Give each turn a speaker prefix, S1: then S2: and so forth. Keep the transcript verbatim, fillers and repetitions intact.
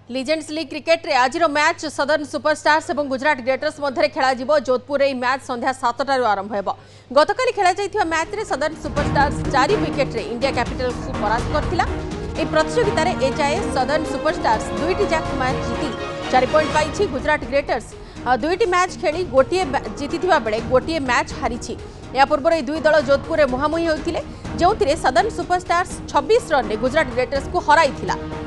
S1: Legends league cricket रे आज match southern superstars और गुजरात ग्रेटर्स मध्य खेल जोधपुर में मैच संध्या सातटा आरंभ हो गतकाली खेल मैच रे सदर्न सुपरस्टार्स चार विकेट रे इंडिया कैपिटल्स को परास्त करथिला। ए प्रतियोगिता रे एजाए सदर्न सुपरस्टार्स दुईटी जाक मैच जीति चार पॉइंट पाई। गुजरात ग्रेटर्स दुईटी मैच खेली गोटे जीति बेले गोटे मैच हारी। या पूर्व ए दुई दल जोधपुर में मुहांमुही होते जो सदर्न सुपरस्टार्स छब्बीस रन गुजरात ग्रेटर्स को हराई।